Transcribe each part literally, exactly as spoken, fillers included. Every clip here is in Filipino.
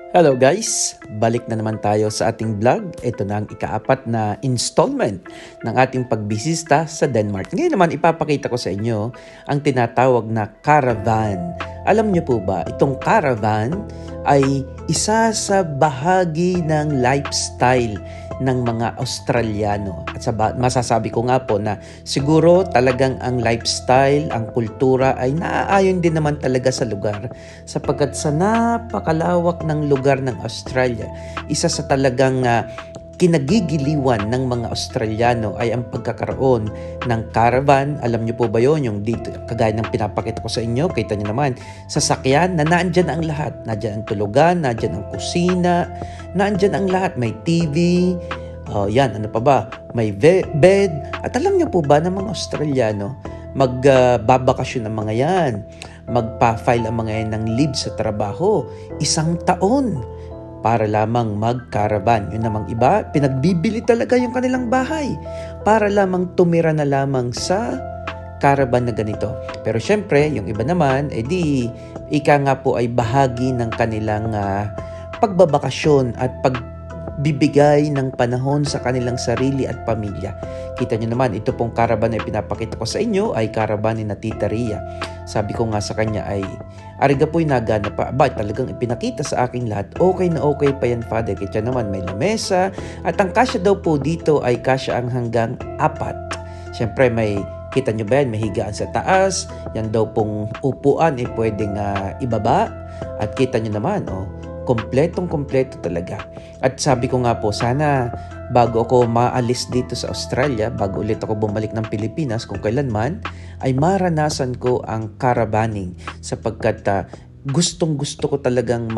Hello guys! Balik na naman tayo sa ating vlog. Ito na ang ikaapat na installment ng ating pagbisita sa Denmark. Ngayon naman ipapakita ko sa inyo ang tinatawag na caravan. Alam niyo po ba, itong caravan ay isa sa bahagi ng lifestyle ng mga Australiano. At sa masasabi ko nga po na siguro talagang ang lifestyle, ang kultura ay naaayon din naman talaga sa lugar sapagkat sa napakalawak ng lugar ng Australia, isa sa talagang uh, kinagigiliwan ng mga Australiano ay ang pagkakaroon ng caravan. Alam niyo po ba yun? Yung dito, kagaya ng pinapakita ko sa inyo, kita niyo naman, sasakyan na naandyan ang lahat. Naandyan ang tulugan, naandyan ang kusina, naandyan ang lahat. May T V, uh, yan, ano pa ba? May bed. At alam niyo po ba ng mga Australiano, magbabakasyon uh, ang mga yan, magpa-file ang mga yan ng leave sa trabaho, isang taon, para lamang mag-caravan. Yun namang iba, pinagbibili talaga yung kanilang bahay para lamang tumira na lamang sa caravan na ganito. Pero syempre, yung iba naman, edi, ika nga po ay bahagi ng kanilang uh, pagbabakasyon at pagbibigay ng panahon sa kanilang sarili at pamilya. Kita nyo naman, ito pong caravan na pinapakita ko sa inyo ay caravan ni na Tita Ria. Sabi ko nga sa kanya ay, ariga po'y nagana pa. Ba, talagang ipinakita sa akin lahat. Okay na okay pa yan, Father. Kaya naman may lamesa. At ang kasya daw po dito ay kasya ang hanggang apat. Siyempre may, kita nyo ba yan, may higaan sa taas. Yan daw pong upuan ay pwedeng uh, ibaba. At kita nyo naman, oh, kompletong kompleto talaga. At sabi ko nga po, sana bago ako maalis dito sa Australia, bago ulit ako bumalik ng Pilipinas kung kailanman, ay maranasan ko ang caravaning sapagkat uh, gustong gusto ko talagang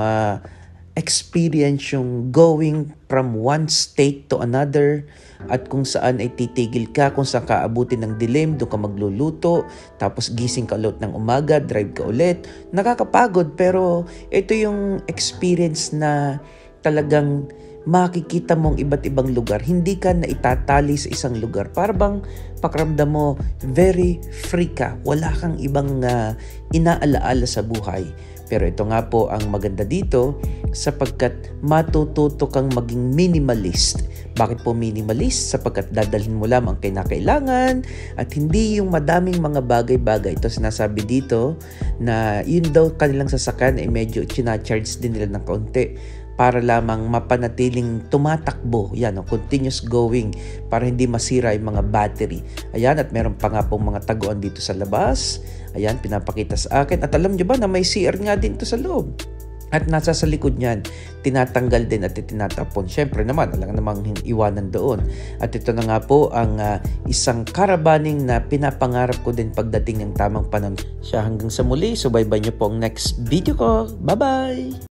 ma-experience yung going from one state to another at kung saan ay titigil ka, kung saan ka abutin ng dilim, doon ka magluluto, tapos gising ka ulit ng umaga, drive ka ulit. Nakakapagod pero ito yung experience na talagang makikita mong iba't ibang lugar. Hindi ka na itatali sa isang lugar. Para bang pakiramdam mo very free ka. Wala kang ibang uh, inaalaala sa buhay. Pero ito nga po ang maganda dito sapagkat matututo kang maging minimalist. Bakit po minimalist? Sapagkat dadalhin mo lamang ang kinakailangan at hindi yung madaming mga bagay-bagay. Ito sinasabi dito na yun daw kanilang sasakyan ay medyo chinacharge din nila ng kaunti para lamang mapanatiling tumatakbo, yan, oh, continuous going, para hindi masira yung mga battery. Ayan, at meron pa nga pong mga taguan dito sa labas. Ayan, pinapakita sa akin. At alam nyo ba na may C R nga din to sa loob? At nasa sa likod niyan, tinatanggal din at tinatapon. Siyempre naman, alam namang iwanan doon. At ito na nga po ang uh, isang caravaning na pinapangarap ko din pagdating ng tamang panahon. Siya hanggang sa muli, subaybay niyo po ang next video ko. Bye-bye!